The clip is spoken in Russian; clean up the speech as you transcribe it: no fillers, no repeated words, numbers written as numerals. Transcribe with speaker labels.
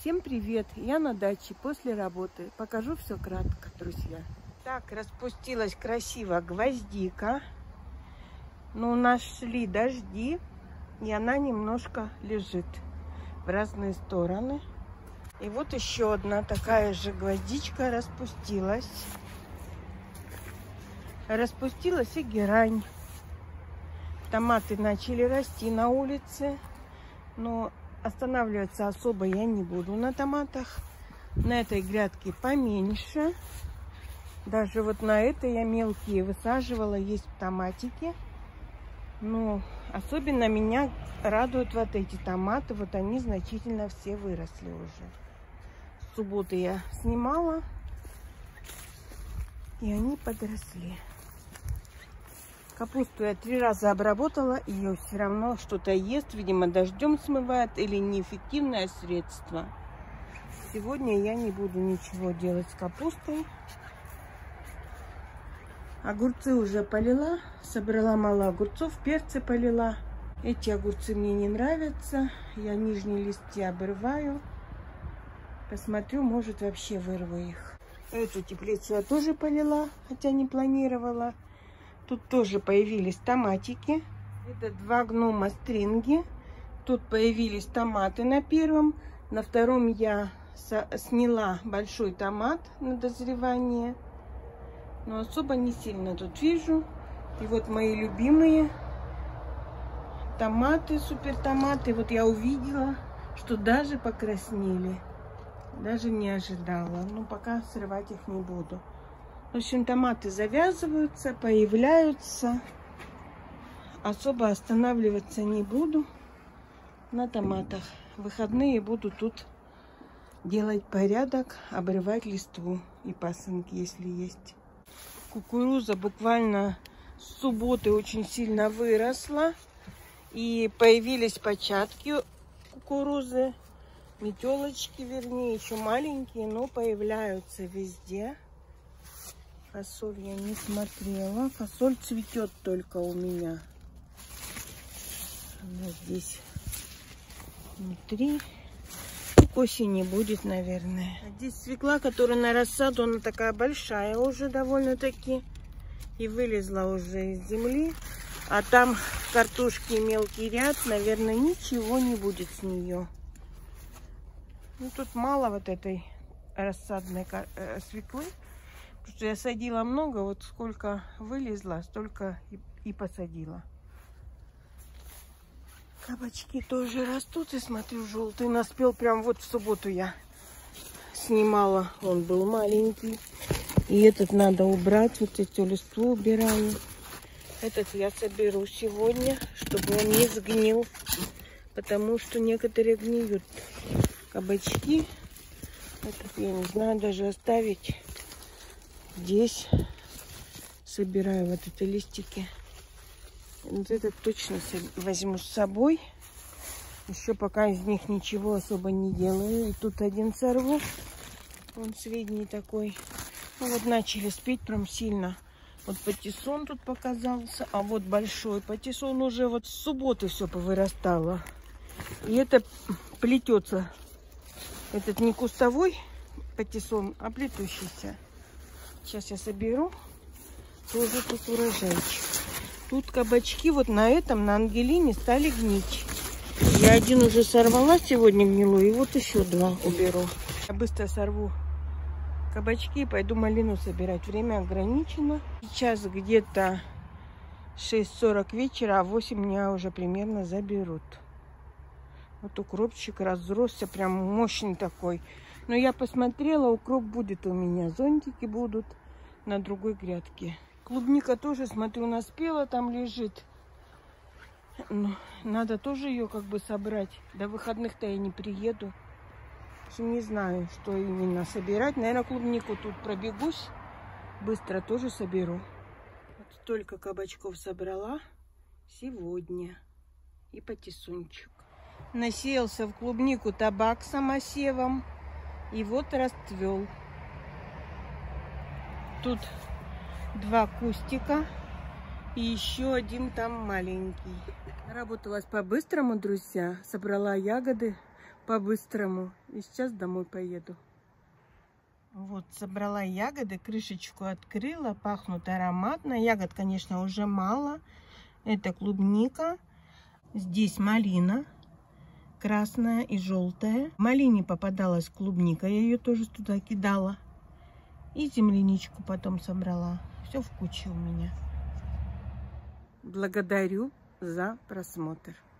Speaker 1: Всем привет! Я на даче после работы. Покажу все кратко, друзья. Так, распустилась красиво гвоздика. Но у нас шли дожди, и она немножко лежит в разные стороны. И вот еще одна такая же гвоздичка распустилась. Распустилась и герань. Томаты начали расти на улице, но останавливаться особо я не буду на томатах. На этой грядке поменьше. Даже вот на этой я мелкие высаживала, есть томатики. Но особенно меня радуют вот эти томаты. Вот они значительно все выросли уже. С субботы я снимала, и они подросли. Капусту я 3 раза обработала, ее все равно что-то ест, видимо, дождем смывает или неэффективное средство. Сегодня я не буду ничего делать с капустой. Огурцы уже полила, собрала мало огурцов, перцы полила. Эти огурцы мне не нравятся, я нижние листья обрываю. Посмотрю, может, вообще вырву их. Эту теплицу я тоже полила, хотя не планировала. Тут тоже появились томатики. Это 2 гнома стринги. Тут появились томаты на первом. На втором я сняла большой томат на дозревание. Но особо не сильно тут вижу. И вот мои любимые томаты, супер томаты. Вот я увидела, что даже покраснели. Даже не ожидала. Но пока срывать их не буду. В общем, томаты завязываются, появляются. Особо останавливаться не буду на томатах. В выходные буду тут делать порядок, обрывать листву и пасынки, если есть. Кукуруза буквально с субботы очень сильно выросла. И появились початки кукурузы. Метелочки, вернее, еще маленькие, но появляются везде. Фасоль я не смотрела. Фасоль цветет только у меня. Она здесь внутри. К осени будет, наверное. А здесь свекла, которая на рассаду, она такая большая уже довольно-таки. И вылезла уже из земли. А там картошки мелкий ряд. Наверное, ничего не будет с нее. Ну, тут мало вот этой рассадной свеклы. Потому что я садила много, вот сколько вылезла, столько и посадила. Кабачки тоже растут, и смотрю, желтый наспел. Прям вот в субботу я снимала, он был маленький. И этот надо убрать, вот эту листву убираю. Этот я соберу сегодня, чтобы он не сгнил, потому что некоторые гниют. Кабачки, этот я не знаю, даже оставить. Здесь собираю вот эти листики. Вот этот точно возьму с собой. Еще пока из них ничего особо не делаю. И тут один сорву. Он средний такой. Ну вот начали спеть прям сильно. Вот патиссон тут показался. А вот большой патиссон уже вот с субботы все повырастало. И это плетется. Этот не кустовой патиссон, а плетущийся. Сейчас я соберу. Тоже тут урожайчик. Тут кабачки вот на этом, на Ангелине, стали гнить. Я один уже сорвала сегодня гнилой. И вот еще 2 уберу. Я быстро сорву кабачки и пойду малину собирать. Время ограничено. Сейчас где-то 6:40 вечера, а в 8 меня уже примерно заберут. Вот укропчик разросся, прям мощный такой. Но я посмотрела, укроп будет у меня. Зонтики будут на другой грядке. Клубника тоже, смотрю, наспела, там лежит. Но надо тоже ее как бы собрать. До выходных-то я не приеду. Не знаю, что именно собирать. Наверное, клубнику тут пробегусь. Быстро тоже соберу. Вот столько кабачков собрала сегодня. И патиссончик. Насеялся в клубнику табак самосевом. И вот расцвел. Тут 2 кустика. И еще один там маленький. Работалась по-быстрому, друзья. Собрала ягоды. по-быстрому. И сейчас домой поеду. Вот, собрала ягоды, крышечку открыла, пахнут ароматно. Ягод, конечно, уже мало. Это клубника. Здесь малина. Красная и желтая. В малине попадалась клубника. Я ее тоже туда кидала. И земляничку потом собрала. Все в куче у меня. Благодарю за просмотр.